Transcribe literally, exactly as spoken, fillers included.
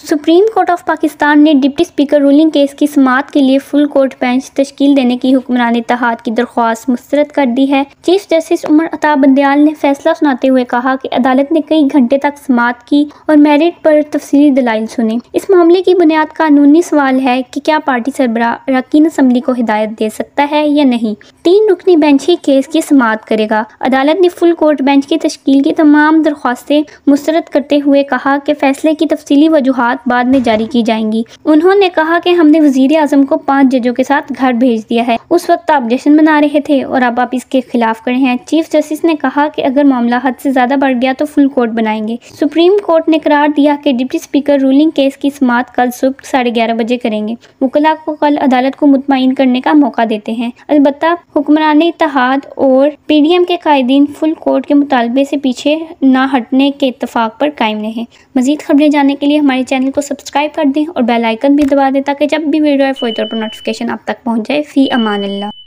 Supreme court of Pakistan ने deputy speaker ruling case की समाअत के लिए फुल कोर्ट बेंच तश्कील देने की हुक्मरान इत्तेहाद की दरख्वास्त मुस्तरद कर दी है। चीफ जस्टिस उमर अता बंदयाल ने फैसला सुनाते हुए कहा कि अदालत ने कई घंटे तक समाअत की और मेरिट पर तफसीली दलाइल सुने। इस मामले की बुनियाद कानूनी सवाल है कि क्या पार्टी सरबराह अरकान असम्बली को हिदायत दे सकता है या नहीं। तीन रुकनी बेंच ही केस की समाअत करेगा। अदालत ने फुल कोर्ट बेंच की तश्कील की तमाम दरख्वास्तें मुस्तरद करते हुए कहा कि फैसले की तफसीली वजूहात बाद में जारी की जाएंगी। उन्होंने कहा कि हमने वजीर आजम को पांच जजों के साथ घर भेज दिया है। उस वक्त आप जश्न मना रहे थे और अब आप इसके खिलाफ खड़े हैं। चीफ जस्टिस ने कहा कि अगर मामला हद से ज्यादा बढ़ गया तो फुल कोर्ट बनाएंगे। सुप्रीम कोर्ट ने करार दिया कि डिप्टी स्पीकर रूलिंग केस की समाअत कल सुबह साढ़े ग्यारह बजे करेंगे। वकला को कल अदालत को मुतमईन करने का मौका देते हैं। अलबत्ता हुक्मरान इत्तेहाद और पी डी एम के कायदीन फुल कोर्ट के मुतालबे से पीछे न हटने के इत्तफाक पर कायम रहे। मजीद खबरें जानने के लिए हमारे चैनल को सब्सक्राइब कर दें और बेल आइकन भी दबा दें ताकि जब भी वीडियो आए फौरी तौर पर नोटिफिकेशन आप तक पहुंच जाए। फी अमान अल्लाह।